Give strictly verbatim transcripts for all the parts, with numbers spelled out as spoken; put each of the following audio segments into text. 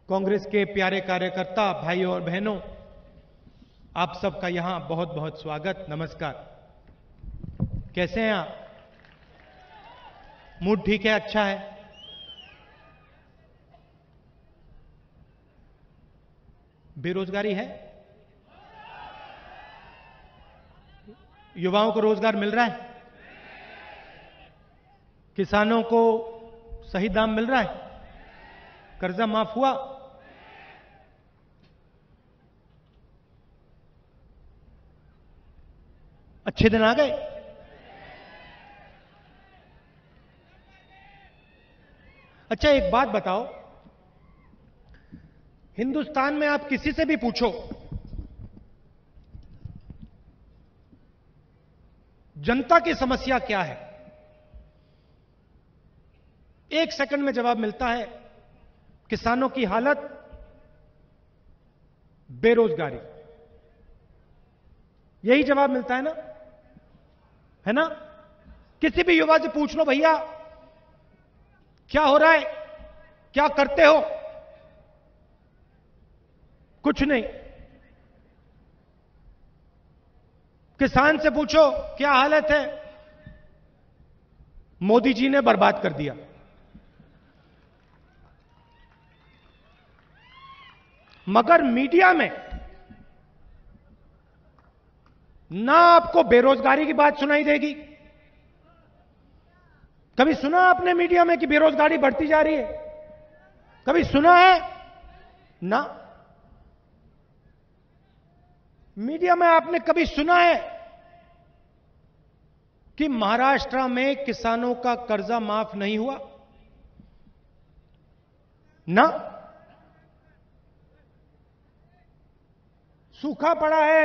कांग्रेस के प्यारे कार्यकर्ता भाइयों और बहनों, आप सबका यहां बहुत बहुत स्वागत, नमस्कार। कैसे हैं आप? मूड ठीक है? अच्छा है? बेरोजगारी है? युवाओं को रोजगार मिल रहा है? किसानों को सही दाम मिल रहा है? कर्जा माफ हुआ? अच्छे दिन आ गए? अच्छा, एक बात बताओ, हिंदुस्तान में आप किसी से भी पूछो, जनता की समस्या क्या है, एक सेकंड में जवाब मिलता है। किसानों की हालत, बेरोजगारी, यही जवाब मिलता है ना, है ना? किसी भी युवा से पूछ लो, भैया क्या हो रहा है, क्या करते हो? कुछ नहीं। किसान से पूछो क्या हालत है, मोदी जी ने बर्बाद कर दिया। मगर मीडिया में ना आपको बेरोजगारी की बात सुनाई देगी। कभी सुना आपने मीडिया में कि बेरोजगारी बढ़ती जा रही है? कभी सुना है? ना। मीडिया में आपने कभी सुना है कि महाराष्ट्र में किसानों का कर्जा माफ नहीं हुआ? ना। सूखा पड़ा है,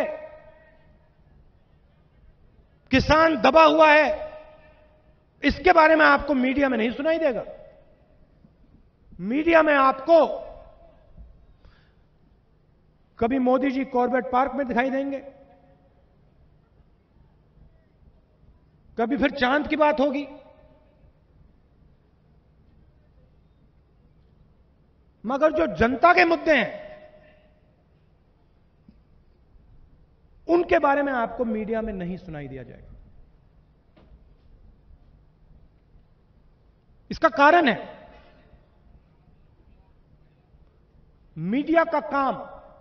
किसान दबा हुआ है, इसके बारे में आपको मीडिया में नहीं सुनाई देगा। मीडिया में आपको कभी मोदी जी कॉर्बेट पार्क में दिखाई देंगे, कभी फिर चांद की बात होगी, मगर जो जनता के मुद्दे हैं उनके बारे में आपको मीडिया में नहीं सुनाई दिया जाएगा। इसका कारण है, मीडिया का काम,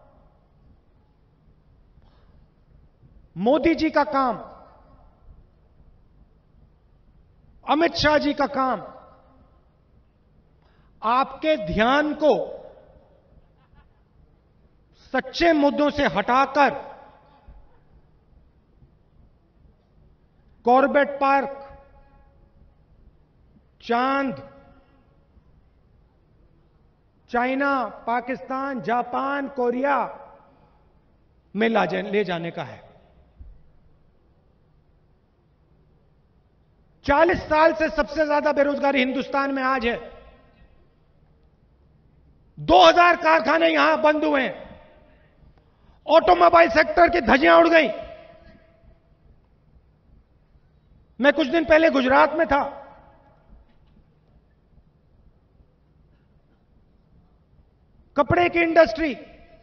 मोदी जी का काम, अमित शाह जी का काम, आपके ध्यान को सच्चे मुद्दों से हटाकर कॉर्बेट पार्क, चांद, चाइना, पाकिस्तान, जापान, कोरिया में ले जाने का है। चालीस साल से सबसे ज्यादा बेरोजगारी हिंदुस्तान में आज है। दो हज़ार कारखाने यहां बंद हुए हैं। ऑटोमोबाइल सेक्टर की धज्जियां उड़ गई। मैं कुछ दिन पहले गुजरात में था। कपड़े की इंडस्ट्री,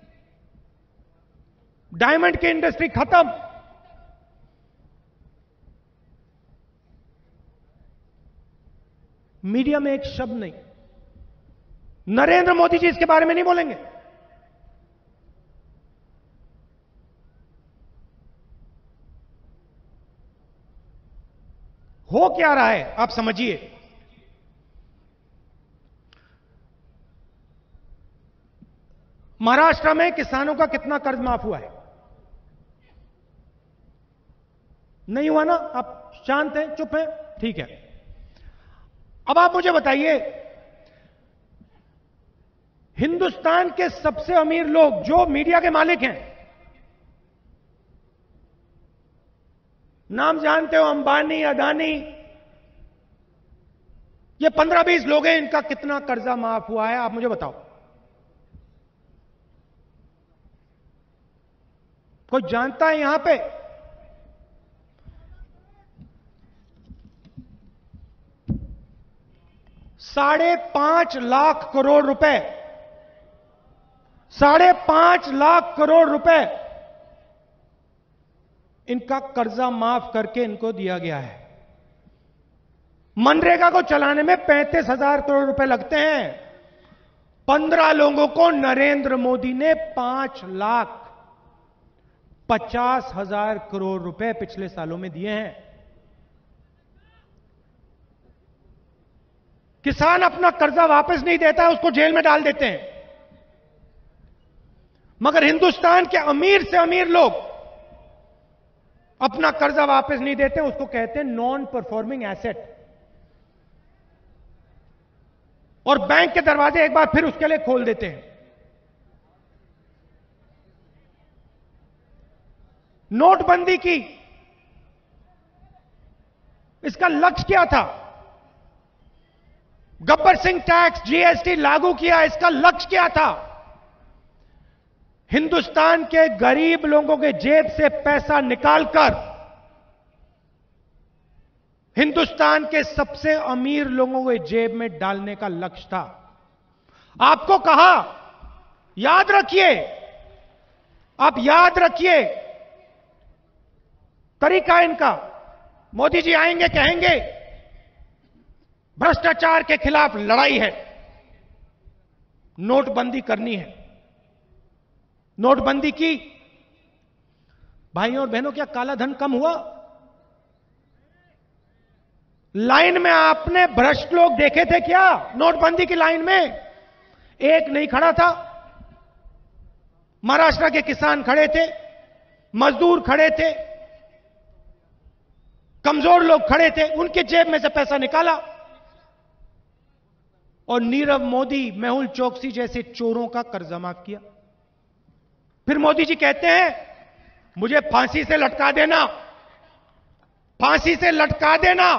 डायमंड की इंडस्ट्री खत्म। मीडिया में एक शब्द नहीं। नरेंद्र मोदी जी इसके बारे में नहीं बोलेंगे। हो क्या रहा है आप समझिए। महाराष्ट्र में किसानों का कितना कर्ज माफ हुआ है? नहीं हुआ ना? आप शांत हैं, चुप हैं, ठीक है। अब आप मुझे बताइए, हिंदुस्तान के सबसे अमीर लोग जो मीडिया के मालिक हैं, नाम जानते हो, अंबानी, अदानी, ये पंद्रह बीस लोग हैं, इनका कितना कर्जा माफ हुआ है आप मुझे बताओ। कोई जानता है यहां पे? साढ़े पांच लाख करोड़ रुपए साढ़े पांच लाख करोड़ रुपए इनका कर्जा माफ करके इनको दिया गया है। मनरेगा को चलाने में पैंतीस हजार करोड़ रुपए लगते हैं। पंद्रह लोगों को नरेंद्र मोदी ने पांच लाख पचास हजार करोड़ रुपए पिछले सालों में दिए हैं। किसान अपना कर्जा वापस नहीं देता है, उसको जेल में डाल देते हैं। मगर हिंदुस्तान के अमीर से अमीर लोग अपना कर्जा वापस नहीं देते, उसको कहते हैं नॉन परफॉर्मिंग एसेट। और बैंक के दरवाजे एक बार फिर उसके लिए खोल देते हैं। नोटबंदी की इसका लक्ष्य क्या था? गब्बर सिंह टैक्स, जीएसटी लागू किया, इसका लक्ष्य क्या था? हिंदुस्तान के गरीब लोगों के जेब से पैसा निकालकर हिंदुस्तान के सबसे अमीर लोगों के जेब में डालने का लक्ष्य था। आपको कहा, याद रखिए, आप याद रखिए तरीका इनका। मोदी जी आएंगे, कहेंगे भ्रष्टाचार के खिलाफ लड़ाई है, नोटबंदी करनी है। नोटबंदी की, भाइयों और बहनों, क्या काला धन कम हुआ? लाइन में आपने भ्रष्ट लोग देखे थे क्या? नोटबंदी की लाइन में एक नहीं खड़ा था। महाराष्ट्र के किसान खड़े थे, मजदूर खड़े थे, कमजोर लोग खड़े थे, उनके जेब में से पैसा निकाला और नीरव मोदी, मेहुल चोकसी जैसे चोरों का कर्जा माफ किया। फिर मोदी जी कहते हैं मुझे फांसी से लटका देना, फांसी से लटका देना।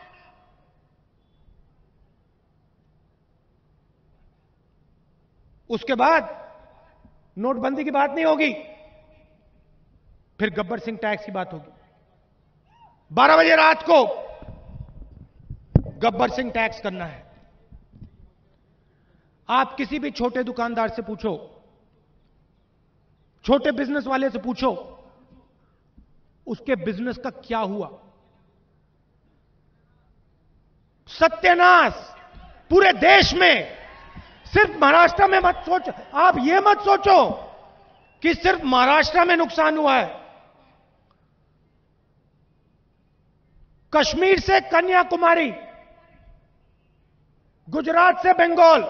उसके बाद नोटबंदी की बात नहीं होगी, फिर गब्बर सिंह टैक्स की बात होगी। बारह बजे रात को गब्बर सिंह टैक्स करना है। आप किसी भी छोटे दुकानदार से पूछो, छोटे बिजनेस वाले से पूछो, उसके बिजनेस का क्या हुआ? सत्यानाश पूरे देश में। सिर्फ महाराष्ट्र में मत सोचो, आप यह मत सोचो कि सिर्फ महाराष्ट्र में नुकसान हुआ है। कश्मीर से कन्याकुमारी, गुजरात से बंगाल,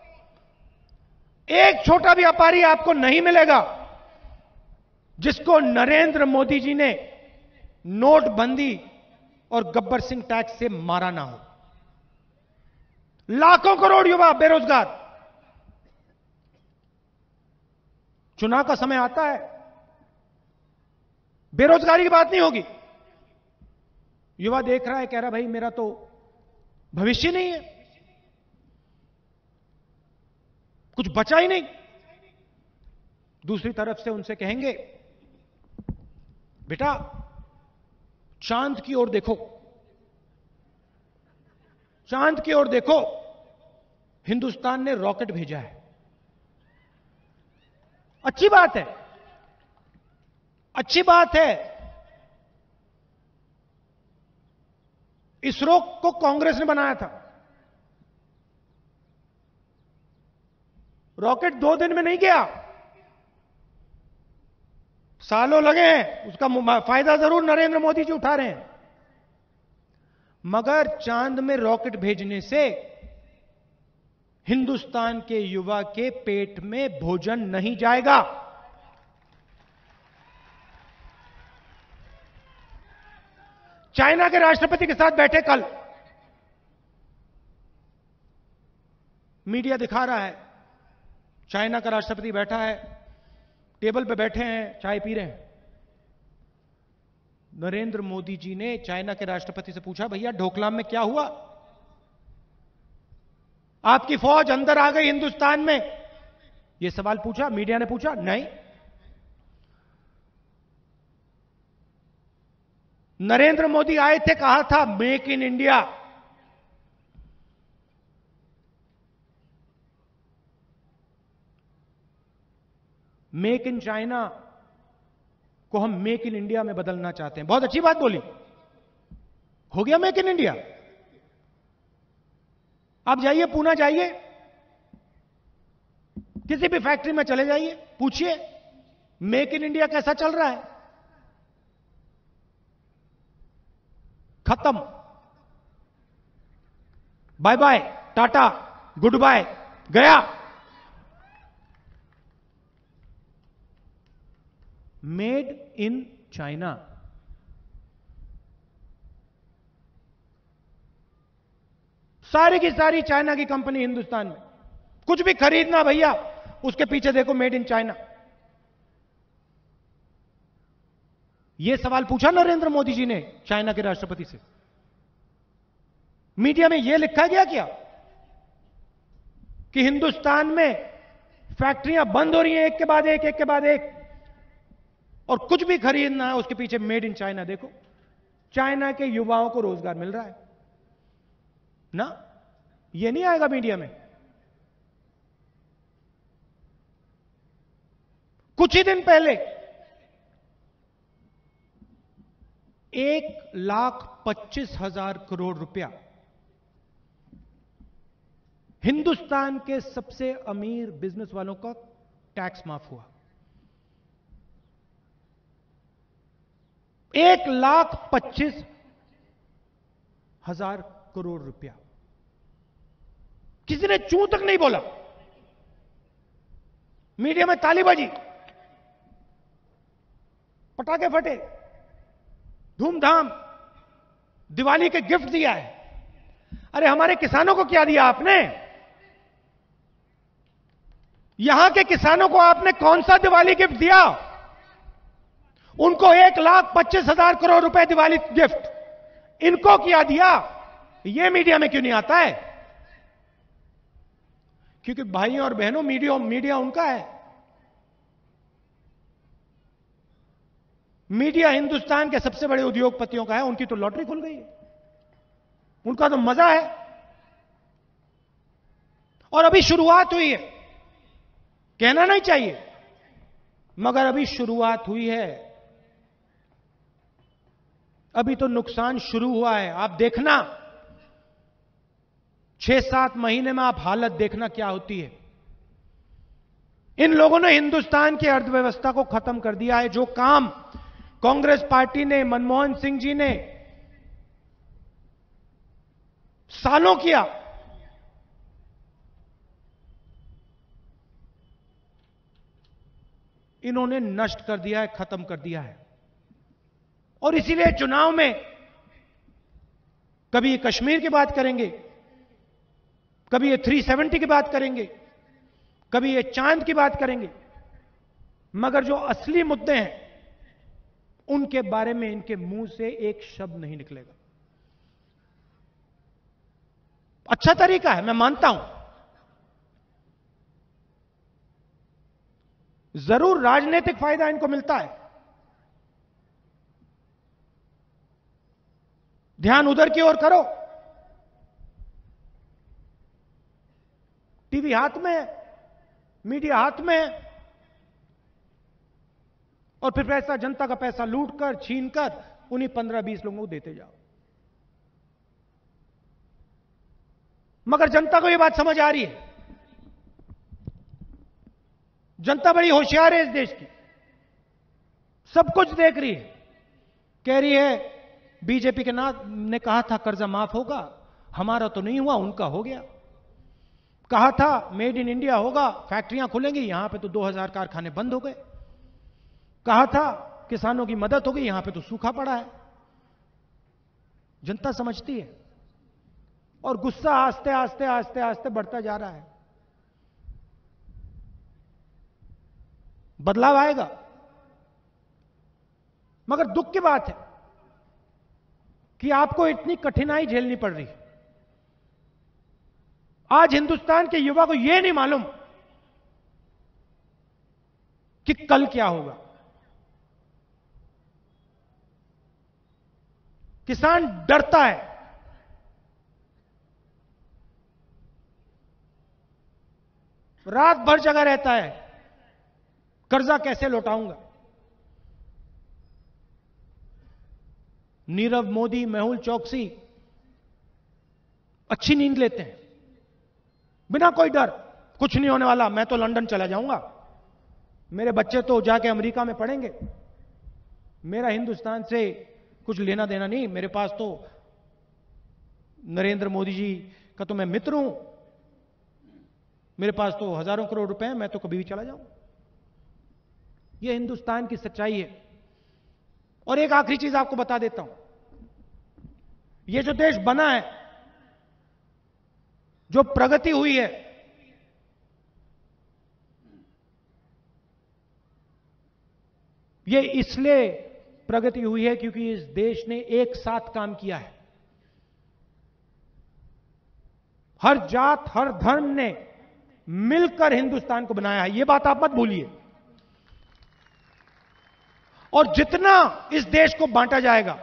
एक छोटा व्यापारी आपको नहीं मिलेगा जिसको नरेंद्र मोदी जी ने नोटबंदी और गब्बर सिंह टैक्स से मारा ना हो। लाखों करोड़ युवा बेरोजगार। चुनाव का समय आता है, बेरोजगारी की बात नहीं होगी। युवा देख रहा है, कह रहा भाई मेरा तो भविष्य नहीं है, कुछ बचा ही नहीं। दूसरी तरफ से उनसे कहेंगे बेटा चांद की ओर देखो, चांद की ओर देखो, हिंदुस्तान ने रॉकेट भेजा है। अच्छी बात है, अच्छी बात है। इसरो को कांग्रेस ने बनाया था। रॉकेट दो दिन में नहीं गया, सालों लगे हैं। उसका फायदा जरूर नरेंद्र मोदी जी उठा रहे हैं, मगर चांद में रॉकेट भेजने से हिंदुस्तान के युवा के पेट में भोजन नहीं जाएगा। चाइना के राष्ट्रपति के साथ बैठे कल, मीडिया दिखा रहा है, चाइना का राष्ट्रपति बैठा है, टेबल पे बैठे हैं, चाय पी रहे हैं। नरेंद्र मोदी जी ने चाइना के राष्ट्रपति से पूछा, भैया डोकलाम में क्या हुआ? आपकी फौज अंदर आ गई हिंदुस्तान में, यह सवाल पूछा। मीडिया ने पूछा, नहीं। नरेंद्र मोदी आए थे, कहा था make in India. Make in China को हम मेक इन इंडिया में बदलना चाहते हैं। बहुत अच्छी बात बोली, हो गया मेक इन इंडिया। आप जाइए, पूना जाइए, किसी भी फैक्ट्री में चले जाइए, पूछिए मेक इन इंडिया कैसा चल रहा है। खत्म, bye bye, tata, good bye, गया। Made in China. सारी की सारी चाइना की कंपनी हिंदुस्तान में, कुछ भी खरीदना भैया, उसके पीछे देखो मेड इन चाइना। यह सवाल पूछा नरेंद्र मोदी जी ने चाइना के राष्ट्रपति से। मीडिया में यह लिखा गया क्या कि हिंदुस्तान में फैक्ट्रियां बंद हो रही हैं एक के बाद एक, एक के बाद एक, और कुछ भी खरीदना है उसके पीछे मेड इन चाइना देखो। चाइना के युवाओं को रोजगार मिल रहा है ना, यह नहीं आएगा मीडिया में। कुछ ही दिन पहले एक लाख पच्चीस हजार करोड़ रुपया हिंदुस्तान के सबसे अमीर बिजनेस वालों का टैक्स माफ हुआ। एक लाख पच्चीस हजार करोड़ रुपया, किसी ने चूं तक नहीं बोला। मीडिया में तालीबाजी, पटाखे फटे, धूमधाम, दिवाली के गिफ्ट दिया है। अरे हमारे किसानों को क्या दिया आपने? यहां के किसानों को आपने कौन सा दिवाली गिफ्ट दिया? उनको एक लाख पच्चीस हजार करोड़ रुपए दिवाली गिफ्ट, इनको क्या दिया? यह मीडिया में क्यों नहीं आता है? क्योंकि भाइयों और बहनों, मीडिया मीडिया उनका है। मीडिया हिंदुस्तान के सबसे बड़े उद्योगपतियों का है। उनकी तो लॉटरी खुल गई है, उनका तो मजा है। और अभी शुरुआत हुई है, कहना नहीं चाहिए मगर अभी शुरुआत हुई है। अभी तो नुकसान शुरू हुआ है। आप देखना, छह सात महीने में आप हालत देखना क्या होती है। इन लोगों ने हिंदुस्तान की अर्थव्यवस्था को खत्म कर दिया है। जो काम कांग्रेस पार्टी ने, मनमोहन सिंह जी ने सालों किया, इन्होंने नष्ट कर दिया है, खत्म कर दिया है। और इसीलिए चुनाव में कभी ये कश्मीर की बात करेंगे, कभी ये तीन सौ सत्तर की बात करेंगे, कभी ये चांद की बात करेंगे, मगर जो असली मुद्दे हैं उनके बारे में इनके मुंह से एक शब्द नहीं निकलेगा। अच्छा तरीका है, मैं मानता हूं, जरूर राजनीतिक फायदा इनको मिलता है। ध्यान उधर की ओर करो। टीवी हाथ में है, मीडिया हाथ में है, और फिर पैसा, जनता का पैसा लूट कर, छीन कर उन्हीं पंद्रह बीस लोगों को देते जाओ। मगर जनता को यह बात समझ आ रही है। जनता बड़ी होशियार है इस देश की, सब कुछ देख रही है। कह रही है बीजेपी के ना ने कहा था कर्जा माफ होगा, हमारा तो नहीं हुआ, उनका हो गया। कहा था मेड इन इंडिया होगा, फैक्ट्रियां खुलेंगी, यहां पे तो दो हज़ार कारखाने बंद हो गए। कहा था किसानों की मदद होगी, यहां पे तो सूखा पड़ा है। जनता समझती है और गुस्सा आस्ते आस्ते आस्ते आस्ते बढ़ता जा रहा है। बदलाव आएगा, मगर दुख की बात है कि आपको इतनी कठिनाई झेलनी पड़ रही है। आज हिंदुस्तान के युवा को यह नहीं मालूम कि कल क्या होगा। किसान डरता है, रात भर जगा रहता है, कर्जा कैसे लौटाऊंगा। नीरव मोदी, मेहुल चौकसी अच्छी नींद लेते हैं बिना कोई डर, कुछ नहीं होने वाला, मैं तो लंदन चला जाऊंगा, मेरे बच्चे तो जाके अमेरिका में पढ़ेंगे, मेरा हिंदुस्तान से कुछ लेना देना नहीं, मेरे पास तो नरेंद्र मोदी जी का तो मैं मित्र हूं, मेरे पास तो हजारों करोड़ रुपए हैं, मैं तो कभी भी चला जाऊं। यह हिंदुस्तान की सच्चाई है। और एक आखिरी चीज आपको बता देता हूं, यह जो देश बना है, जो प्रगति हुई है, यह इसलिए प्रगति हुई है क्योंकि इस देश ने एक साथ काम किया है। हर जात, हर धर्म ने मिलकर हिंदुस्तान को बनाया है, यह बात आप मत भूलिए। और जितना इस देश को बांटा जाएगा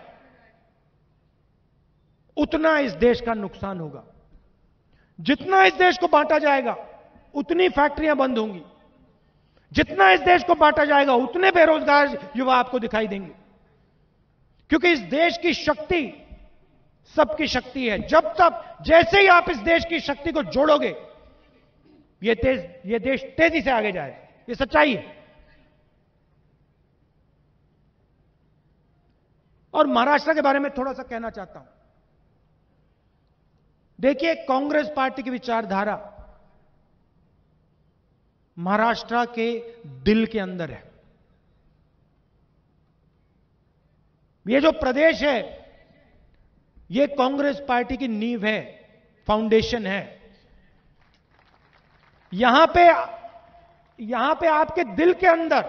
उतना इस देश का नुकसान होगा। जितना इस देश को बांटा जाएगा उतनी फैक्ट्रियां बंद होंगी, जितना इस देश को बांटा जाएगा उतने बेरोजगार युवा आपको दिखाई देंगे, क्योंकि इस देश की शक्ति सबकी शक्ति है। जब तक, जैसे ही आप इस देश की शक्ति को जोड़ोगे, यह तेज यह देश तेजी से आगे जाएगा, यह सच्चाई है। और महाराष्ट्र के बारे में थोड़ा सा कहना चाहता हूं। देखिए, कांग्रेस पार्टी की विचारधारा महाराष्ट्र के दिल के अंदर है। यह जो प्रदेश है, यह कांग्रेस पार्टी की नींव है, फाउंडेशन है। यहां पे यहां पे आपके दिल के अंदर,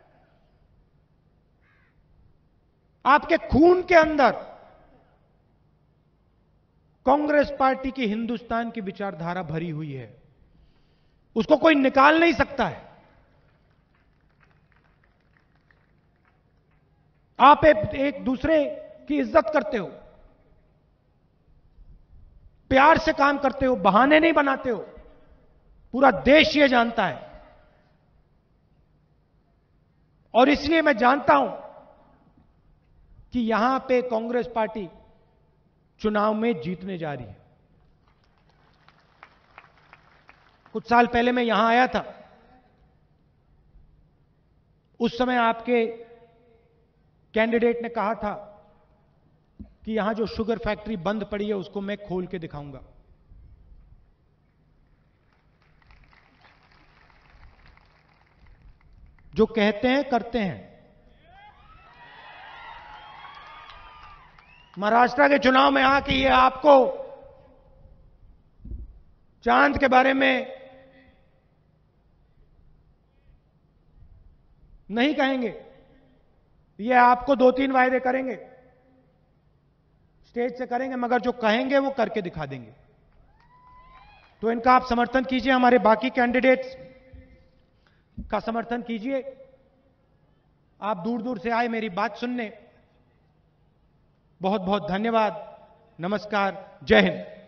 आपके खून के अंदर कांग्रेस पार्टी की हिंदुस्तान की विचारधारा भरी हुई है, उसको कोई निकाल नहीं सकता है। आप एक, एक दूसरे की इज्जत करते हो, प्यार से काम करते हो, बहाने नहीं बनाते हो, पूरा देश यह जानता है। और इसलिए मैं जानता हूं कि यहां पे कांग्रेस पार्टी चुनाव में जीतने जा रही है। कुछ साल पहले मैं यहां आया था, उस समय आपके कैंडिडेट ने कहा था कि यहां जो शुगर फैक्ट्री बंद पड़ी है उसको मैं खोल के दिखाऊंगा। जो कहते हैं करते हैं। महाराष्ट्र के चुनाव में आके ये आपको चांद के बारे में नहीं कहेंगे, ये आपको दो तीन वायदे करेंगे, स्टेज से करेंगे, मगर जो कहेंगे वो करके दिखा देंगे। तो इनका आप समर्थन कीजिए, हमारे बाकी कैंडिडेट्स का समर्थन कीजिए। आप दूर दूर से आए मेरी बात सुनने, बहुत बहुत धन्यवाद। नमस्कार, जय हिंद।